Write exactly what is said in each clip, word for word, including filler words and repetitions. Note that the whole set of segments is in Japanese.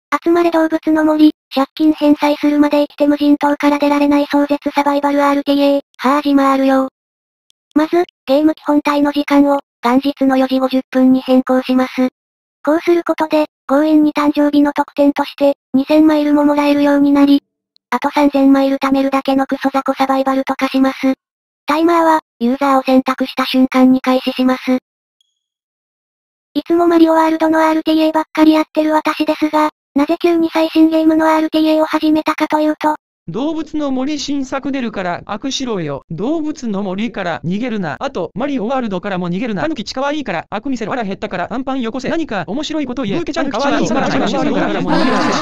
集まれ動物の森、借金返済するまで生きて無人島から出られない壮絶サバイバル アールティーエー、はぁじまあるよ。まず、ゲーム基本体の時間を、元日のよじごじゅっぷんに変更します。こうすることで、強引に誕生日の特典として、にせんマイルももらえるようになり、あとさんぜんマイル貯めるだけのクソ雑魚サバイバルと化します。タイマーは、ユーザーを選択した瞬間に開始します。いつもマリオワールドの アールティーエー ばっかりやってる私ですが、なぜ急に最新ゲームの アールティーエー を始めたかというと、 動物の森新作出るから悪しろよ。動物の森から逃げるな。あと、マリオワールドからも逃げるな。タヌキチかわいいから悪見せろ。腹減ったからアンパンよこせ。何か面白いこと言え。ブーケちゃんかわいいからマリオワールドからも逃げるな。 や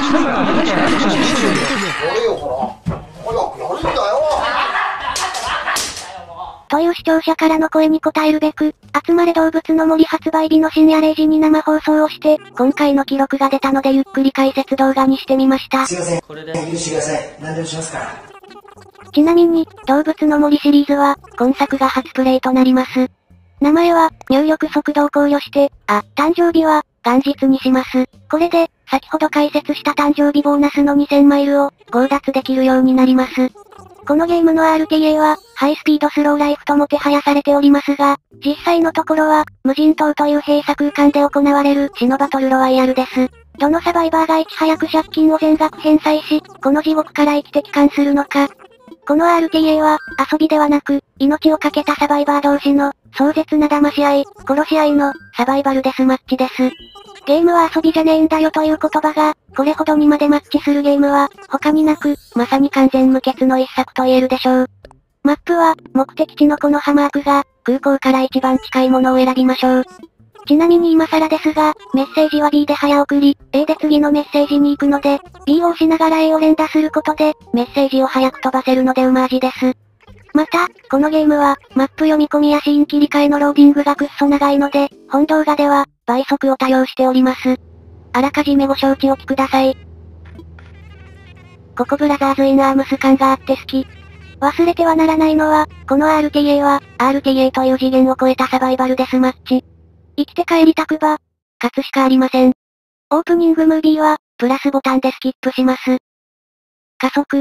れよほら。早くやるんだよ。 という視聴者からの声に応えるべく、集まれ動物の森発売日の深夜れいじに生放送をして、今回の記録が出たのでゆっくり解説動画にしてみました。 すいません。これで許してください。何でもしますから。 ちなみに、動物の森シリーズは、今作が初プレイとなります。名前は、入力速度を考慮して、あ、誕生日は、元日にします。これで、先ほど解説した誕生日ボーナスのにせんマイルを、強奪できるようになります。このゲームの アールティーエー は、ハイスピードスローライフとも手配されておりますが、実際のところは、無人島という閉鎖空間で行われるシノバトルロワイヤルです。どのサバイバーがいち早く借金を全額返済し、この地獄から生きて帰還するのか。この アールティーエー は、遊びではなく、命を懸けたサバイバー同士の、壮絶な騙し合い、殺し合いの、サバイバルデスマッチです。ゲームは遊びじゃねえんだよという言葉が、これほどにまでマッチするゲームは、他になく、まさに完全無欠の一作と言えるでしょう。マップは、目的地のこのハマークが、空港から一番近いものを選びましょう。ちなみに今更ですが、メッセージは ビー で早送り、A で次のメッセージに行くので、ビー を押しながら A を連打することで、メッセージを早く飛ばせるのでうま味です。また、このゲームは、マップ読み込みやシーン切り替えのローディングがくっそ長いので、本動画では、倍速を多用しております。あらかじめご承知おきください。ここブラザーズインアームス感があって好き。忘れてはならないのは、この アールティーエー は、アールティーエー という次元を超えたサバイバルデスマッチ。生きて帰りたくば、勝つしかありません。オープニングムービーは、プラスボタンでスキップします。加速。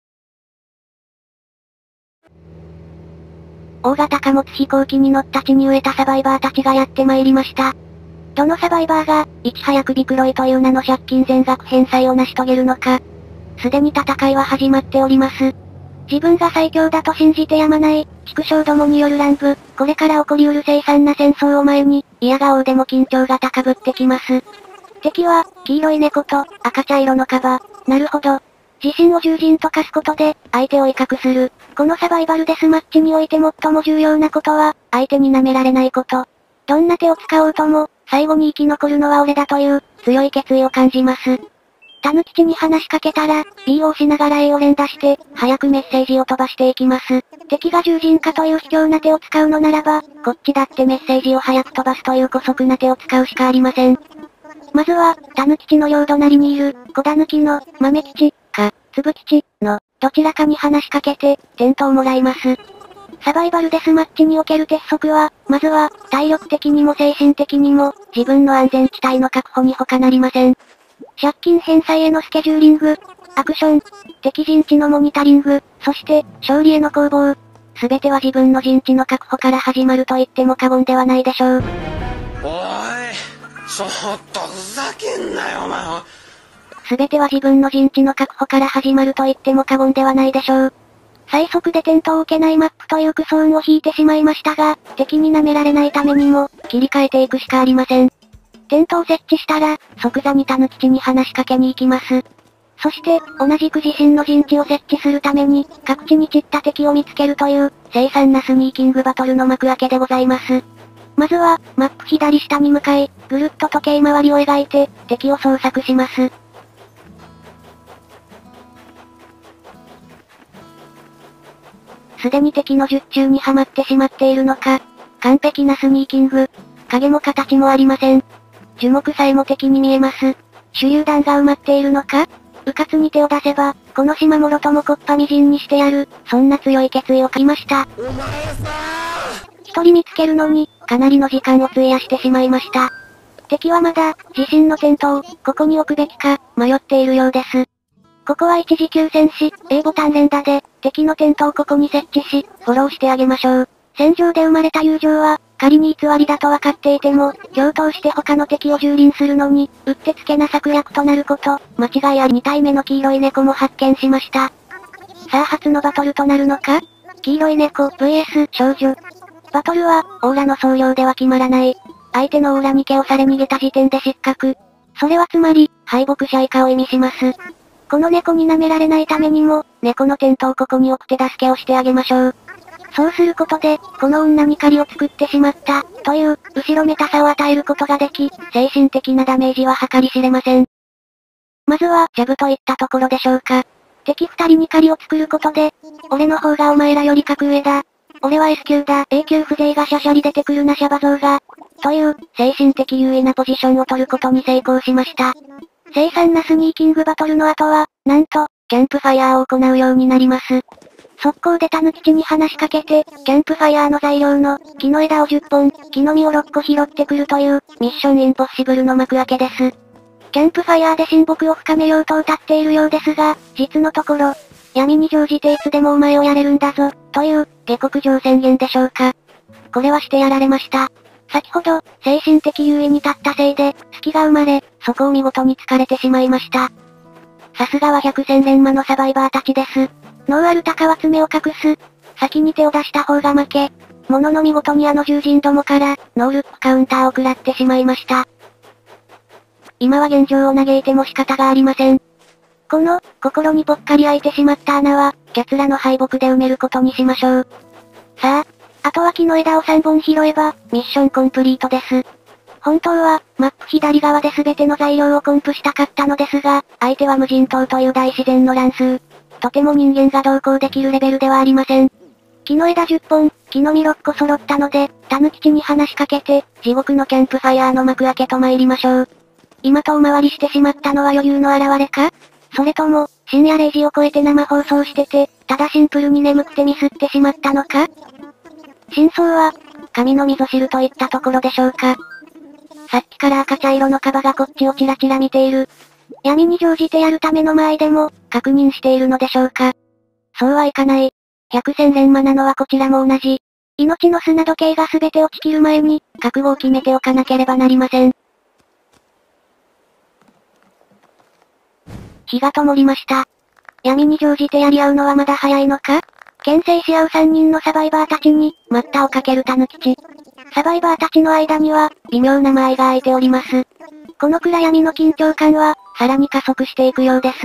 大型貨物飛行機に乗った地に飢えたサバイバーたちがやって参りました。どのサバイバーが、いち早くビクロイという名の借金全額返済を成し遂げるのか。すでに戦いは始まっております。自分が最強だと信じてやまない、畜生どもによる乱舞、これから起こりうる凄惨な戦争を前に、嫌顔でも緊張が高ぶってきます。敵は、黄色い猫と、赤茶色のカバ。なるほど。自身を獣人と化すことで、相手を威嚇する。このサバイバルデスマッチにおいて最も重要なことは、相手に舐められないこと。どんな手を使おうとも、最後に生き残るのは俺だという、強い決意を感じます。タヌキチに話しかけたら、B を押しながら A を連打して、早くメッセージを飛ばしていきます。敵が獣人かという卑怯な手を使うのならば、こっちだってメッセージを早く飛ばすという姑息な手を使うしかありません。まずは、タヌキチの両隣にいる、小タヌキの、豆吉、か、つぶ吉、の、どちらかに話しかけて、テントをもらいます。サバイバルデスマッチにおける鉄則は、まずは、体力的にも精神的にも、自分の安全地帯の確保に他なりません。借金返済へのスケジューリング、アクション、敵陣地のモニタリング、そして、勝利への攻防。すべては自分の陣地の確保から始まると言っても過言ではないでしょう。 おい、ちょっとふざけんなよ、お前。 すべては自分の陣地の確保から始まると言っても過言ではないでしょう。最速で点灯を受けないマップというクソ運を引いてしまいましたが、敵に舐められないためにも、切り替えていくしかありません。テントを設置したら、即座にタヌキチに話しかけに行きます。そして、同じく自身の陣地を設置するために、各地に散った敵を見つけるという、凄惨なスニーキングバトルの幕開けでございます。まずは、マップ左下に向かい、ぐるっと時計回りを描いて、敵を捜索します。すでに敵の術中にはまってしまっているのか、完璧なスニーキング。影も形もありません。樹木さえも敵に見えます。手榴弾が埋まっているのか？うかつに手を出せば、この島もろともこっぱみじんにしてやる、そんな強い決意を書きました。 お前さ一人見つけるのに、かなりの時間を費やしてしまいました。 敵はまだ、自身のテントを、ここに置くべきか、迷っているようです。ここは一時休戦し、A ボタン連打で、敵のテントをここに設置し、フォローしてあげましょう。戦場で生まれた友情は、仮に偽りだと分かっていても、共闘して他の敵を蹂躙するのに、うってつけな策略となること、間違いありに体目の黄色い猫も発見しました。さあ初のバトルとなるのか？黄色い猫 ブイエス 少女。バトルは、オーラの総量では決まらない。相手のオーラに毛をされ逃げた時点で失格。それはつまり、敗北者以下を意味します。この猫に舐められないためにも、猫のテントをここに置く手助けをしてあげましょう。そうすることで、この女に狩りを作ってしまった、という、後ろめたさを与えることができ、精神的なダメージは計り知れません。まずは、ジャブといったところでしょうか。敵二人に狩りを作ることで、俺の方がお前らより格上だ。俺は エス 級だ。A 級風情がシャシャリ出てくるなシャバ像が。という、精神的優位なポジションを取ることに成功しました。凄惨なスニーキングバトルの後は、なんと、キャンプファイヤーを行うようになります。速攻でタヌキチに話しかけて、キャンプファイヤーの材料の、木の枝をじゅっぽん、木の実をろっこ拾ってくるという、ミッションインポッシブルの幕開けです。キャンプファイヤーで親睦を深めようと歌っているようですが、実のところ、闇に乗じていつでもお前をやれるんだぞ、という、下克上宣言でしょうか。これはしてやられました。先ほど、精神的優位に立ったせいで、隙が生まれ、そこを見事に突かれてしまいました。さすがは百戦錬磨のサバイバーたちです。ノーアルタカは爪を隠す。先に手を出した方が負け。ものの見事にあの獣人どもから、ノールックカウンターを食らってしまいました。今は現状を嘆いても仕方がありません。この、心にぽっかり開いてしまった穴は、キャツラの敗北で埋めることにしましょう。さあ、あとは木の枝をさんぼん拾えば、ミッションコンプリートです。本当は、マップ左側で全ての材料をコンプしたかったのですが、相手は無人島という大自然の乱数。とても人間が同行できるレベルではありません。木の枝じゅっぽん、木の実ろっこ揃ったので、タヌキチに話しかけて、地獄のキャンプファイヤーの幕開けと参りましょう。今遠回りしてしまったのは余裕の表れか？それとも、深夜れいじを超えて生放送してて、ただシンプルに眠くてミスってしまったのか？真相は、神の味噌汁といったところでしょうか。さっきから赤茶色のカバがこっちをチラチラ見ている。闇に乗じてやるための間合いでも、確認しているのでしょうか。そうはいかない。百戦錬磨なのはこちらも同じ。命の砂時計が全て落ちきる前に、覚悟を決めておかなければなりません。火が灯りました。闇に乗じてやり合うのはまだ早いのか？牽制し合う三人のサバイバーたちに、待ったをかけるタヌキチ。サバイバーたちの間には、微妙な間合いが空いております。この暗闇の緊張感は、さらに加速していくようです。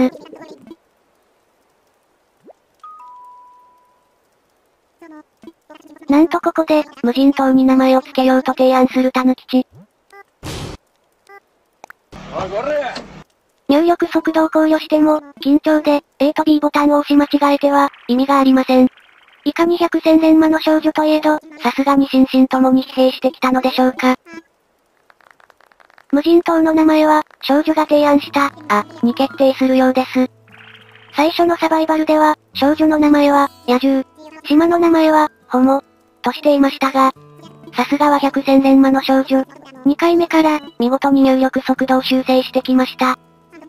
なんとここで、無人島に名前を付けようと提案するタヌキチ。入力速度を考慮しても、緊張で、A と B ボタンを押し間違えては、意味がありません。いかに百戦錬磨の少女といえど、さすがに心身ともに疲弊してきたのでしょうか。無人島の名前は、少女が提案した、あ、に決定するようです。最初のサバイバルでは、少女の名前は、野獣。島の名前は、ホモ。としていましたが、さすがは百戦錬磨の少女。にかいめから、見事に入力速度を修正してきました。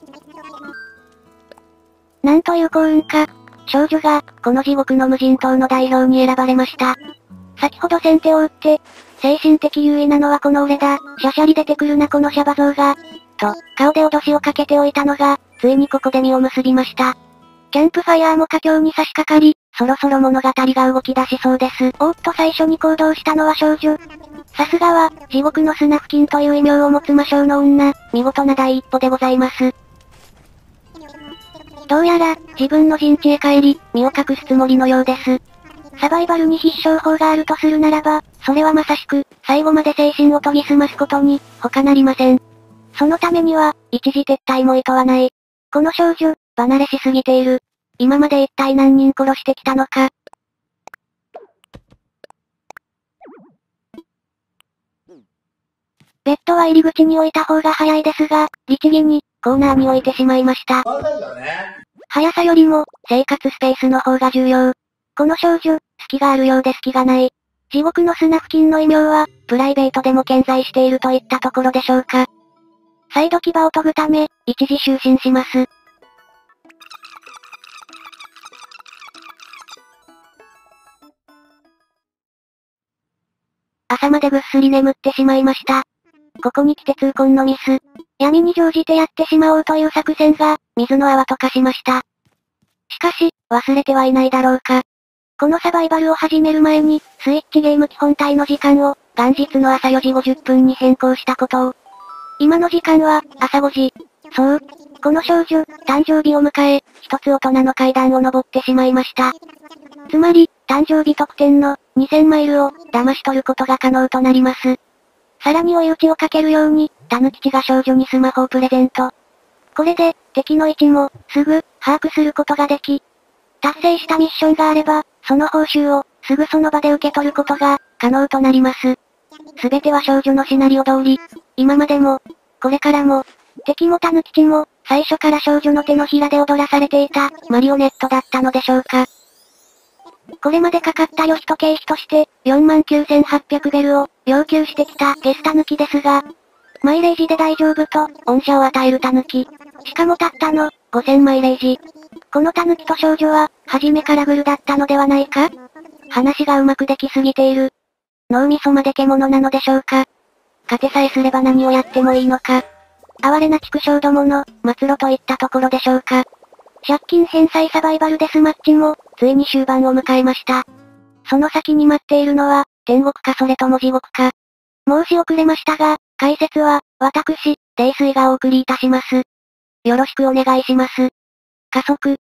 なんという幸運か。少女が、この地獄の無人島の代表に選ばれました。先ほど先手を打って、精神的優位なのはこの俺だ、シャシャリ出てくるなこのシャバ像が、と、顔で脅しをかけておいたのが、ついにここで実を結びました。キャンプファイヤーも佳境に差し掛かり、そろそろ物語が動き出しそうです。おーっと最初に行動したのは少女。さすがは、地獄の砂付近という異名を持つ魔性の女、見事な第一歩でございます。どうやら、自分の陣地へ帰り、身を隠すつもりのようです。サバイバルに必勝法があるとするならば、それはまさしく、最後まで精神を研ぎ澄ますことに、他なりません。そのためには、一時撤退も厭わない。この少女、離れしすぎている。今まで一体何人殺してきたのか。ベッドは入り口に置いた方が早いですが、律儀に、コーナーに置いてしまいました。速さよりも、生活スペースの方が重要。この少女、隙があるようで隙がない。 地獄の砂付近の異名は、プライベートでも健在しているといったところでしょうか。再度牙を研ぐため、一時就寝します。朝までぐっすり眠ってしまいました。ここに来て痛恨のミス。闇に乗じてやってしまおうという作戦が、水の泡と化しました。しかし、忘れてはいないだろうか。このサバイバルを始める前に、スイッチゲーム基本体の時間を、元日の朝よじごじゅっぷんに変更したことを。今の時間は、朝ごじ。そう。この少女、誕生日を迎え、一つ大人の階段を登ってしまいました。つまり、誕生日特典の、にせんマイルを、騙し取ることが可能となります。さらに追い打ちをかけるように、タヌ吉が少女にスマホをプレゼント。これで、敵の位置も、すぐ、把握することができ、達成したミッションがあれば、その報酬を、すぐその場で受け取ることが、可能となります。すべては少女のシナリオ通り、今までも、これからも、敵もタヌ吉も、最初から少女の手のひらで踊らされていた、マリオネットだったのでしょうか。これまでかかった旅費と経費として、よんまんきゅうせんはっぴゃくベルを、要求してきたゲスタヌキですが、マイレージで大丈夫と、恩赦を与えるタヌキ。しかもたったの、ごせんマイレージ。このタヌキと少女は、初めからグルだったのではないか？話がうまくできすぎている。脳みそまで獣なのでしょうか。勝てさえすれば何をやってもいいのか。哀れな畜生どもの、末路といったところでしょうか。借金返済サバイバルデスマッチも、ついに終盤を迎えました。その先に待っているのは、天国かそれとも地獄か。申し遅れましたが、解説は、私、泥酔がお送りいたします。よろしくお願いします。加速。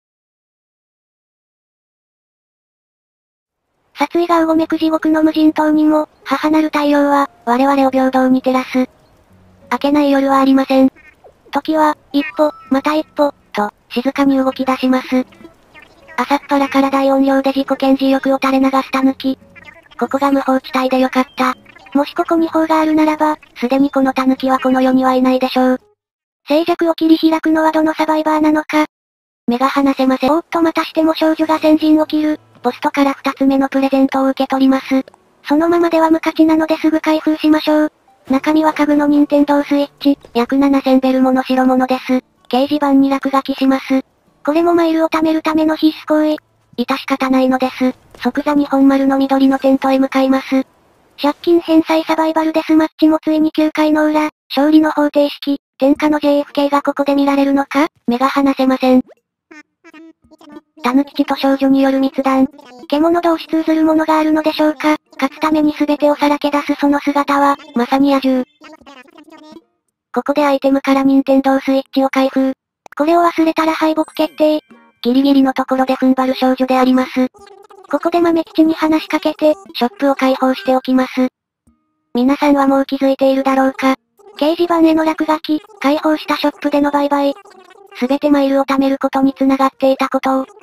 殺意がうごめく地獄の無人島にも、母なる太陽は、我々を平等に照らす。明けない夜はありません。時は、一歩、また一歩、と、静かに動き出します。朝っぱらから大音量で自己顕示欲を垂れ流すタヌキ。ここが無法地帯でよかった。もしここに法があるならば、すでにこのタヌキはこの世にはいないでしょう。静寂を切り開くのはどのサバイバーなのか。目が離せません。おーっとまたしても少女が先陣を切る。ポストから二つ目のプレゼントを受け取ります。そのままでは無価値なのですぐ開封しましょう。中身は家具の任天堂スイッチ、約ななせんベルもの代物です。掲示板に落書きします。これもマイルを貯めるための必須行為。致し方ないのです。即座日本丸の緑のテントへ向かいます。借金返済サバイバルデスマッチもついにきゅうかいの裏、勝利の方程式、天下の ジェイエフケー がここで見られるのか、目が離せません。タヌ吉と少女による密談。獣同士通ずるものがあるのでしょうか。勝つために全てをさらけ出すその姿は、まさに野獣。ここでアイテムから任天堂スイッチを開封。これを忘れたら敗北決定。ギリギリのところで踏ん張る少女であります。ここで豆吉に話しかけて、ショップを開放しておきます。皆さんはもう気づいているだろうか。掲示板への落書き、開放したショップでの売買。すべてマイルを貯めることに繋がっていたことを。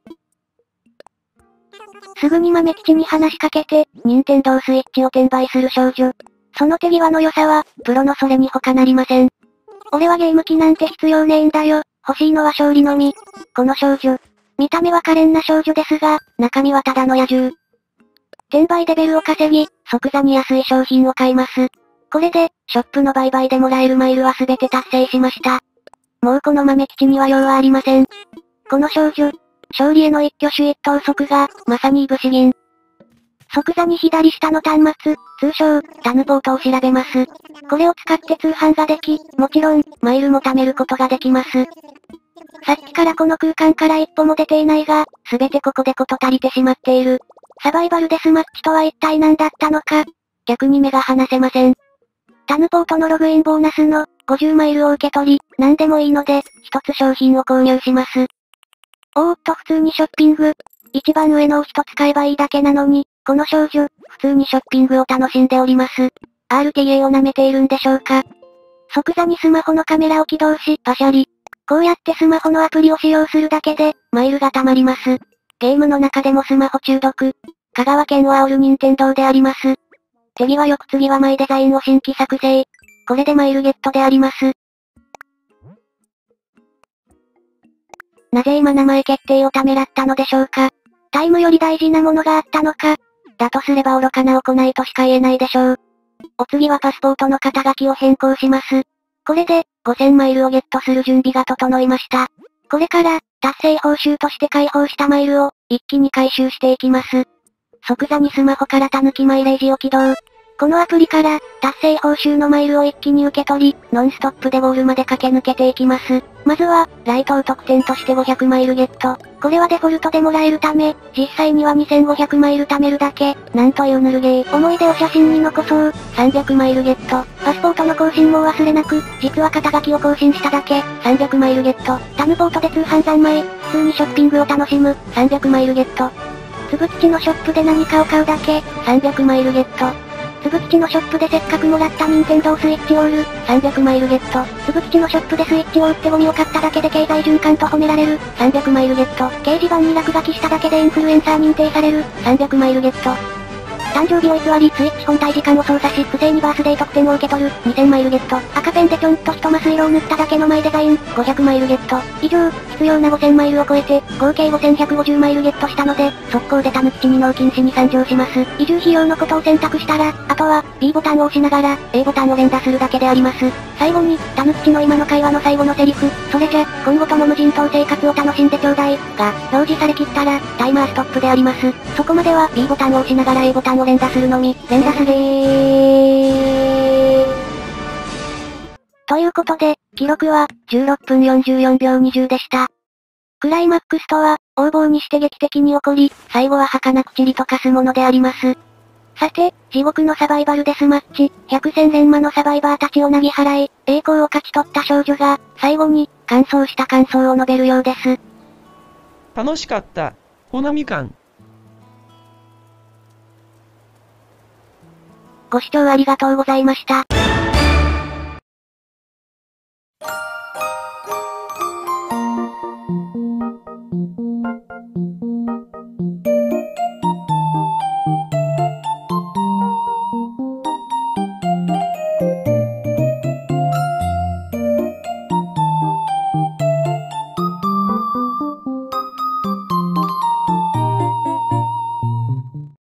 すぐに豆吉に話しかけて、任天堂スイッチを転売する少女。その手際の良さは、プロのそれに他なりません。俺はゲーム機なんて必要ねえんだよ。欲しいのは勝利のみ。この少女。見た目は可憐な少女ですが、中身はただの野獣。転売でベルを稼ぎ、即座に安い商品を買います。これで、ショップの売買でもらえるマイルは全て達成しました。もうこの豆吉には用はありません。この少女。勝利への一挙手一投足が、まさにいぶし銀。即座に左下の端末、通称、タヌポートを調べます。これを使って通販ができ、もちろん、マイルも貯めることができます。さっきからこの空間から一歩も出ていないが、すべてここでこと足りてしまっている。サバイバルデスマッチとは一体何だったのか。逆に目が離せません。タヌポートのログインボーナスの、ごじゅうマイルを受け取り、何でもいいので、一つ商品を購入します。おーっと普通にショッピング。一番上のを一つ買えばいいだけなのに、この少女、普通にショッピングを楽しんでおります。アールティーエー を舐めているんでしょうか。即座にスマホのカメラを起動し、パシャリ。こうやってスマホのアプリを使用するだけで、マイルが貯まります。ゲームの中でもスマホ中毒。香川県を煽る任天堂であります。手際よく次はマイデザインを新規作成。これでマイルゲットであります。なぜ今名前決定をためらったのでしょうか。タイムより大事なものがあったのか。 だとすれば愚かな行いとしか言えないでしょう。お次はパスポートの肩書きを変更します。これで、ごせんマイルをゲットする準備が整いました。これから、達成報酬として解放したマイルを、一気に回収していきます。即座にスマホからたぬきマイレージを起動。このアプリから、達成報酬のマイルを一気に受け取り、ノンストップでゴールまで駆け抜けていきます。まずは、ライトを特典としてごひゃくマイルゲット。これはデフォルトでもらえるため、実際にはにせんごひゃくマイル貯めるだけ。なんというぬるゲー。思い出を写真に残そう。さんびゃくマイルゲット。パスポートの更新もお忘れなく、実は肩書きを更新しただけ。さんびゃくマイルゲット。タヌポートで通販三昧。普通にショッピングを楽しむ。さんびゃくマイルゲット。つぶきちのショップで何かを買うだけ。さんびゃくマイルゲット。つぶきちのショップでせっかくもらったニンテンドースイッチオール、さんびゃくマイルゲット。つぶきちのショップでスイッチを売ってゴミを買っただけで経済循環と褒められる、さんびゃくマイルゲット。掲示板に落書きしただけでインフルエンサー認定される、さんびゃくマイルゲット。誕生日を偽り、スイッチ本体時間を操作し、不正にバースデー特典を受け取る、にせんマイルゲット。赤ペンでちょんと一マス色を塗っただけのマイデザイン、ごひゃくマイルゲット。以上、必要なごせんマイルを超えて、合計ごせんひゃくごじゅうマイルゲットしたので、速攻でタヌキチに納金しに参上します。移住費用のことを選択したら、あとは、B ボタンを押しながら、A ボタンを連打するだけであります。最後に、タヌキチの今の会話の最後のセリフ、それじゃ、今後とも無人島生活を楽しんでちょうだい、が、表示されきったら、タイマーストップであります。そこまでは B ボタンを押しながら A ボタンを連打するのみ、連打すれー。ということで、記録は、じゅうろっぷんよんじゅうよんびょうにじゅうでした。クライマックスとは、横暴にして劇的に起こり、最後は儚く塵と化すものであります。さて、地獄のサバイバルデスマッチ、百戦錬磨のサバイバーたちをなぎ払い、栄光を勝ち取った少女が、最後に、感想した感想を述べるようです。 楽しかった。ほなみかん。 ご視聴ありがとうございました。